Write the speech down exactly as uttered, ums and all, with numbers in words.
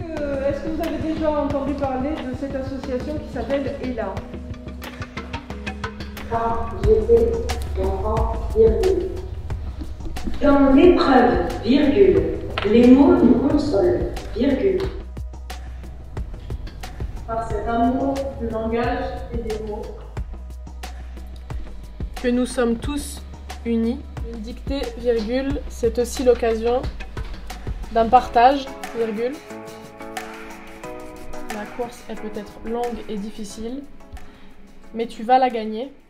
que, est-ce que vous avez déjà entendu parler de cette association qui s'appelle Ella? Quand j'étais enfant, virgule. Dans l'épreuve, virgule, les mots nous consolent, virgule. Par cet amour du langage et des mots. Que nous sommes tous unis. Une dictée, virgule, c'est aussi l'occasion d'un partage, virgule. La course est peut-être longue et difficile, mais tu vas la gagner.